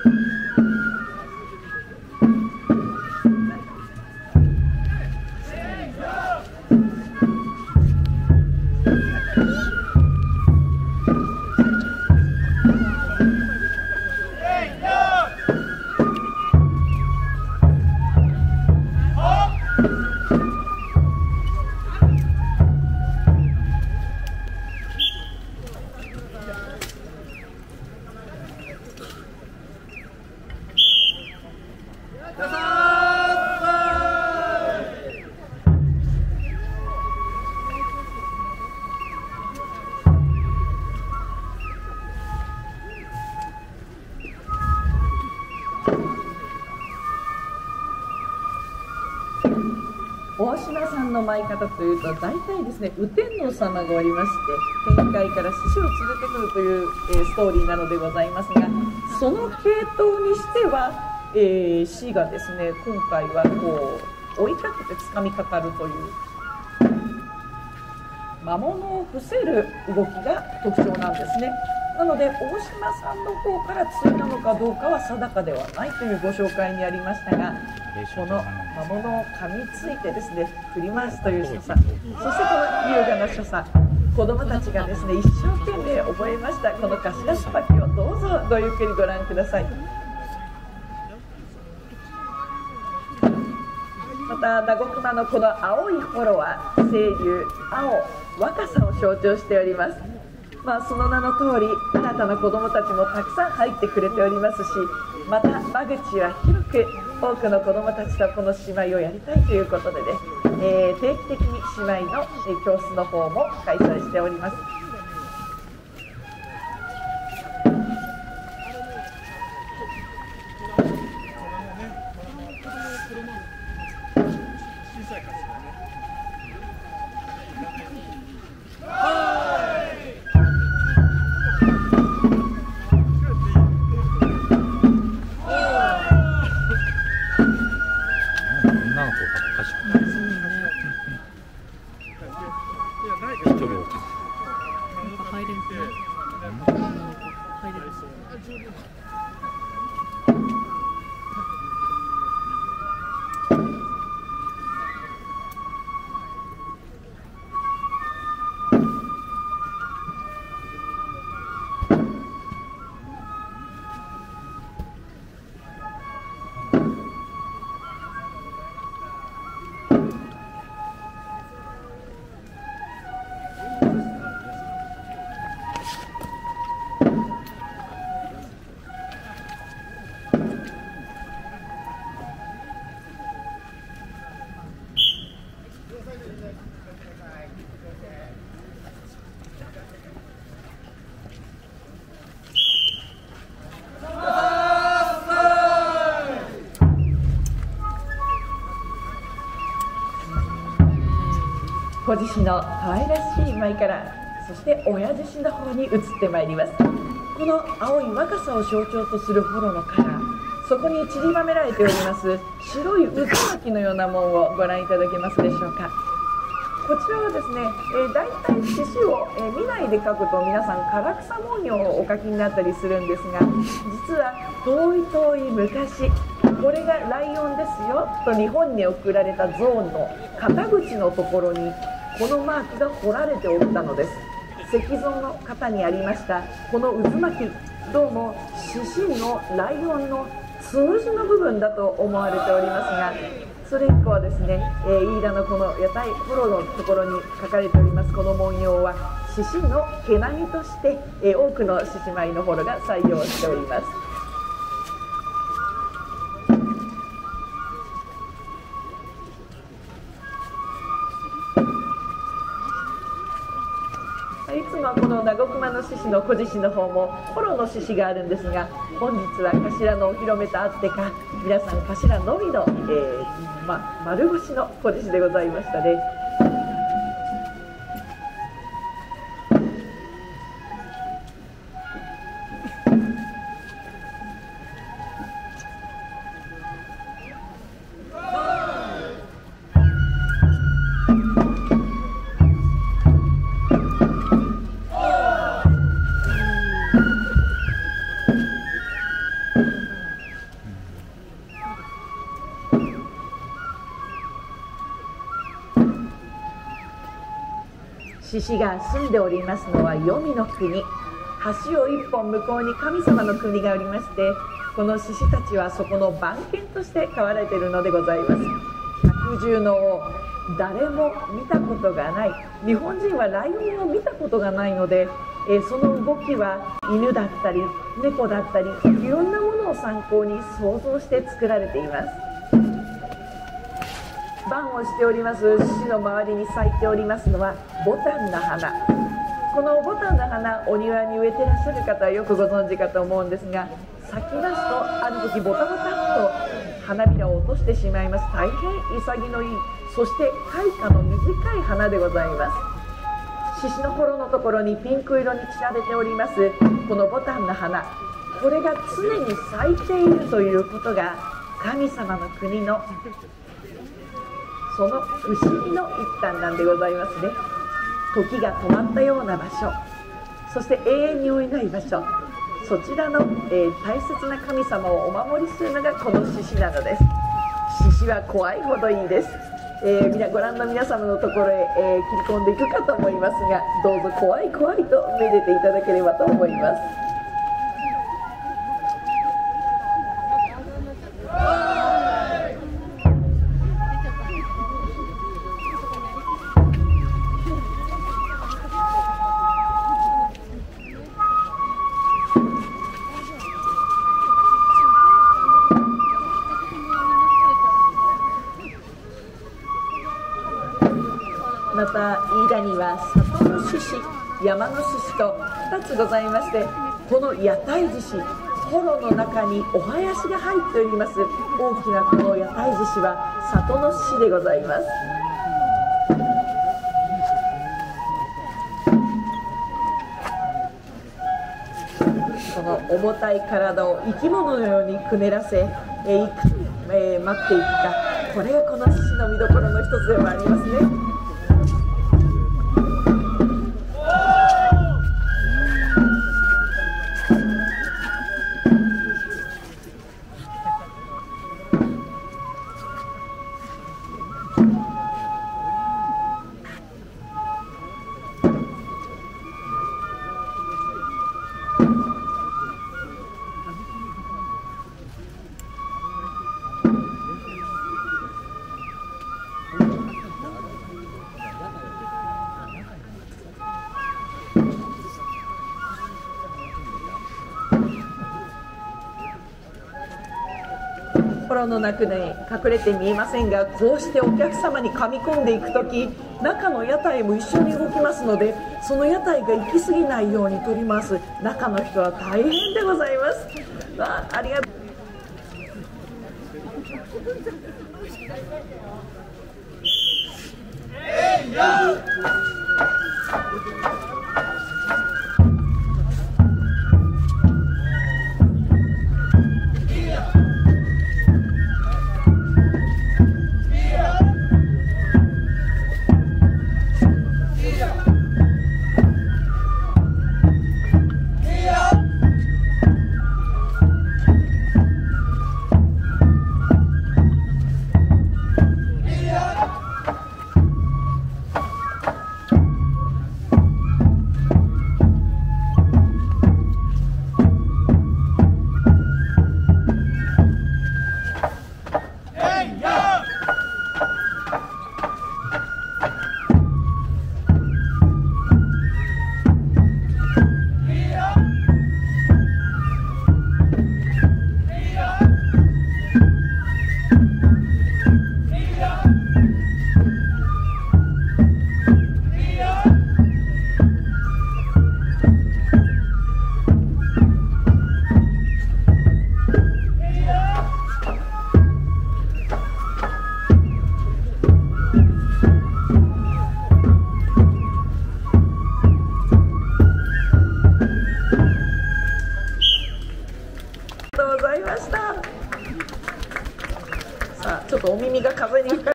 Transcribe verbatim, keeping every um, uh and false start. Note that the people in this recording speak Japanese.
大島さんの舞い方というと大体ですね、右天王様がおりまして天界から獅子を連れてくるという、えー、ストーリーなのでございますが、その系統にしては、えー、獅がですね今回はこう追いかけて掴みかかるという魔物を伏せる動きが特徴なんですね。なので大島さんの方からついたのかどうかは定かではないというご紹介にありましたが、この魔物を噛みついてですね振り回すという所作、そしてこの優雅な所作、子どもたちがですね一生懸命覚えましたこの頭さばきをどうぞごゆっくりご覧ください。また打撲馬のこの青いフォロは清流、青、若さを象徴しております。まあ、その名の通り新たな子どもたちもたくさん入ってくれておりますし、また間口は広く多くの子どもたちとこの姉妹をやりたいということでね、えー、定期的に姉妹の、えー、教室の方も開催しております。子獅子の可愛らしい舞から、そして親獅子の方に移ってまいります。この青い若さを象徴とするフォロのカラー、そこに散りばめられております白い渦巻きのようなもんをご覧いただけますでしょうか。こちらはですね、えー、大体獅子を、えー、見ないで描くと皆さん唐草文様をお描きになったりするんですが、実は遠い遠い昔、これがライオンですよと日本に送られた象の肩口のところにこのマークが彫られておったのです。石像の肩にありましたこの渦巻き、どうも獅子のライオンのつむじの部分だと思われておりますが、それ以降はですね、えー、飯田のこの屋台フォロのところに書かれておりますこの文様は獅子の毛並みとして、えー、多くの獅子舞のフォロが採用しております。いつもこの打撲馬の獅子の小獅子の方もフォロの獅子があるんですが、本日は頭のお披露目とあってか皆さん頭のみの、えーま、丸腰の小獅子でございましたね。 獅子が住んでおりますのは黄泉の国。橋を一本向こうに神様の国がありまして、この獅子たちはそこの番犬として飼われているのでございます。百獣の王、誰も見たことがない、日本人はライオンを見たことがないので、えー、その動きは犬だったり猫だったり、いろんなものを参考に想像して作られています。番をしております獅子の周りに咲いておりますのはボタンの花。このボタンの花、お庭に植えてらっしゃる方はよくご存知かと思うんですが、咲きますとある時ボタボタっと花びらを落としてしまいます。大変潔のいい、そして開花の短い花でございます。獅子の幌のところにピンク色に散られておりますこのボタンの花、これが常に咲いているということが神様の国のその不思議の一端なんでございますね。時が止まったような場所、そして永遠に追えない場所、そちらの、えー、大切な神様をお守りするのがこの獅子なのです。獅子は怖いほどいいです。えー、みなご覧の皆様のところへ、えー、切り込んでいくかと思いますが、どうぞ怖い怖いとめでていただければと思います。また飯田には里の獅子、山の獅子とふたつございまして、この屋台獅子、幌の中にお囃子が入っております。大きなこの屋台獅子は里の獅子でございます。その重たい体を生き物のようにくねらせ、えー、いかに、えー、待っていくか、これがこの獅子の見どころの一つでもありますね。幌の中に隠れて見えませんが、こうしてお客様に噛み込んでいくとき、中の屋台も一緒に動きますので、その屋台が行き過ぎないように取ります。中の人は大変でございます。あ、ありがとう。えいや